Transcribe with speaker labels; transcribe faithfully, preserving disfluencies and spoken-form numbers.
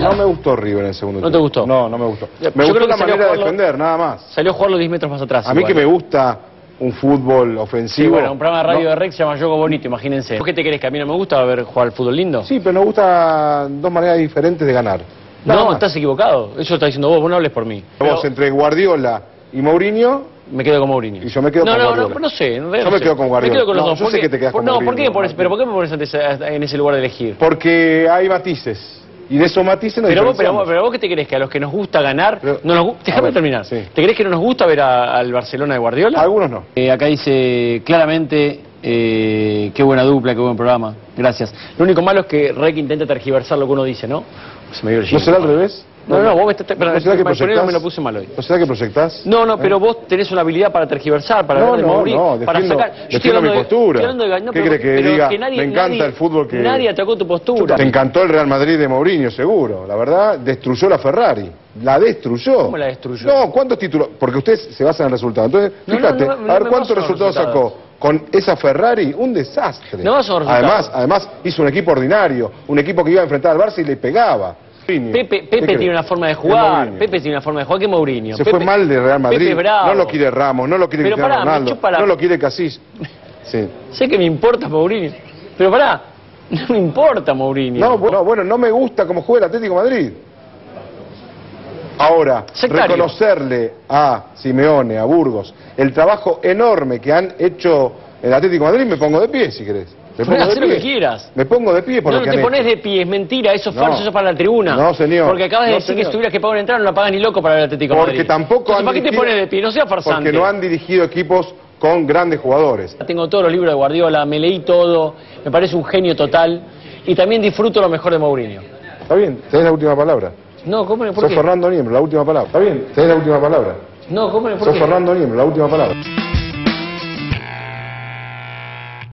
Speaker 1: No me gustó River en el segundo
Speaker 2: ¿No
Speaker 1: tiempo.
Speaker 2: te gustó?
Speaker 1: No, no me gustó.
Speaker 2: Yo
Speaker 1: Me
Speaker 2: creo
Speaker 1: gustó
Speaker 2: que
Speaker 1: la
Speaker 2: salió a
Speaker 1: manera de
Speaker 2: jugarlo-
Speaker 1: defender, nada más.
Speaker 2: Salió a jugarlo diez metros más atrás.
Speaker 1: A mí
Speaker 2: igual.
Speaker 1: que me gusta un fútbol
Speaker 2: Sí,
Speaker 1: ofensivo.
Speaker 2: bueno, un programa de radio
Speaker 1: no-
Speaker 2: de Rex se llama Juego Bonito, imagínense. ¿Por qué te crees que a mí no me gusta ver jugar al fútbol lindo?
Speaker 1: Sí, pero nos gustan dos maneras diferentes de ganar. Nada
Speaker 2: No,
Speaker 1: más.
Speaker 2: estás equivocado. Eso está diciendo vos, vos no hables por mí.
Speaker 1: Vos
Speaker 2: Pero
Speaker 1: entre Guardiola y Mourinho,
Speaker 2: me quedo con Mourinho.
Speaker 1: y yo me quedo
Speaker 2: no,
Speaker 1: con
Speaker 2: no,
Speaker 1: Guardiola.
Speaker 2: No, no sé. en realidad
Speaker 1: Yo
Speaker 2: no
Speaker 1: me
Speaker 2: sé.
Speaker 1: quedo con Guardiola.
Speaker 2: Me quedo con los
Speaker 1: No,
Speaker 2: dos.
Speaker 1: yo
Speaker 2: ¿Por
Speaker 1: sé
Speaker 2: qué?
Speaker 1: que te quedas
Speaker 2: por-
Speaker 1: con
Speaker 2: No, ¿por
Speaker 1: Mourinho,
Speaker 2: qué me pones,
Speaker 1: Martín.
Speaker 2: pero ¿por qué me pones antes a- en ese lugar de elegir?
Speaker 1: Porque hay matices. Y de esos matices nos
Speaker 2: Pero vos, pero, vos,
Speaker 1: diferenciamos.
Speaker 2: pero vos qué te crees, que a los que nos gusta ganar,
Speaker 1: Pero-
Speaker 2: no nos gu-
Speaker 1: a
Speaker 2: déjame
Speaker 1: ver,
Speaker 2: terminar.
Speaker 1: sí.
Speaker 2: ¿Te crees que no nos gusta ver a- al Barcelona de Guardiola?
Speaker 1: Algunos no.
Speaker 2: Eh, acá dice claramente, eh, qué buena dupla, qué buen programa. Gracias. Lo único malo es que Rek intenta tergiversar lo que uno dice, ¿no? Se me dio el
Speaker 1: ¿No
Speaker 2: jingle.
Speaker 1: será al revés?
Speaker 2: No, no, vos me estás...
Speaker 1: ¿No será que
Speaker 2: me,
Speaker 1: proyectás?
Speaker 2: me lo puse mal hoy.
Speaker 1: ¿No será que proyectás?
Speaker 2: No, no,
Speaker 1: ¿Eh?
Speaker 2: pero vos tenés una habilidad para tergiversar, para
Speaker 1: No,
Speaker 2: hablar de
Speaker 1: no,
Speaker 2: Mourinho,
Speaker 1: no,
Speaker 2: para
Speaker 1: defiendo-
Speaker 2: sacar... Yo estoy
Speaker 1: defiendo mi
Speaker 2: hablando de-
Speaker 1: postura.
Speaker 2: estoy hablando de- no,
Speaker 1: ¿Qué
Speaker 2: pero-
Speaker 1: crees que
Speaker 2: pero
Speaker 1: diga?
Speaker 2: nadie-
Speaker 1: Me encanta
Speaker 2: nadie-
Speaker 1: el fútbol que-
Speaker 2: Nadie atacó tu postura.
Speaker 1: Te encantó el Real Madrid de Mourinho, seguro. La verdad, destruyó la Ferrari. La destruyó.
Speaker 2: ¿Cómo la destruyó?
Speaker 1: No, ¿cuántos títulos? Porque ustedes se basan en el resultado. Entonces,
Speaker 2: No, no,
Speaker 1: fíjate,
Speaker 2: no, no,
Speaker 1: a
Speaker 2: no
Speaker 1: ver
Speaker 2: me
Speaker 1: cuántos
Speaker 2: baso en los
Speaker 1: resultados
Speaker 2: resultados.
Speaker 1: sacó. Con esa Ferrari, un desastre.
Speaker 2: No baso en los resultados.
Speaker 1: además, además, hizo un equipo ordinario. Un equipo que iba a enfrentar al Barça y le pegaba. Mourinho.
Speaker 2: Pepe,
Speaker 1: ¿Qué
Speaker 2: Pepe
Speaker 1: crees?
Speaker 2: tiene una forma de
Speaker 1: Es
Speaker 2: jugar.
Speaker 1: Mourinho.
Speaker 2: Pepe tiene una forma de jugar que Mourinho.
Speaker 1: Se
Speaker 2: Pepe-
Speaker 1: fue mal de Real Madrid.
Speaker 2: Pepe bravo.
Speaker 1: No lo quiere Ramos, no lo quiere
Speaker 2: Pero
Speaker 1: Cristiano
Speaker 2: pará, me
Speaker 1: Ronaldo,
Speaker 2: chupa la-
Speaker 1: no lo quiere Casillas. Sí.
Speaker 2: Sé que me importa Mourinho. Pero pará, no me importa Mourinho.
Speaker 1: No, bueno, bueno, no me gusta cómo juega el Atlético de Madrid. Ahora,
Speaker 2: Sectario.
Speaker 1: reconocerle a Simeone, a Burgos, el trabajo enorme que han hecho el Atlético de Madrid, me pongo de pie, si querés. Me pongo
Speaker 2: Hacé
Speaker 1: de
Speaker 2: lo
Speaker 1: pie.
Speaker 2: que quieras.
Speaker 1: Me pongo de pie por
Speaker 2: No,
Speaker 1: lo
Speaker 2: no
Speaker 1: que
Speaker 2: te
Speaker 1: han
Speaker 2: pones
Speaker 1: hecho.
Speaker 2: de pie, es mentira, eso es
Speaker 1: No.
Speaker 2: falso, eso es para la tribuna.
Speaker 1: No, señor.
Speaker 2: Porque acabas de
Speaker 1: No,
Speaker 2: decir que
Speaker 1: señor.
Speaker 2: si tuvieras que pagar una entrada no la pagas ni loco para el Atlético de
Speaker 1: Porque
Speaker 2: Madrid.
Speaker 1: tampoco
Speaker 2: Entonces,
Speaker 1: han
Speaker 2: ¿para qué te
Speaker 1: dirigido-
Speaker 2: pones de pie? No seas farsante.
Speaker 1: Porque no han dirigido equipos con grandes jugadores.
Speaker 2: Tengo todos los libros de Guardiola, me leí todo, me parece un genio total y también disfruto lo mejor de Mourinho.
Speaker 1: Está bien, tenés la última palabra.
Speaker 2: No, ¿cómo por
Speaker 1: Sos
Speaker 2: qué?
Speaker 1: Fernando Niembro, la última palabra. Está bien, tenés la última palabra.
Speaker 2: No, ¿cómo por
Speaker 1: Sos
Speaker 2: qué?
Speaker 1: Fernando Niembro, la última palabra.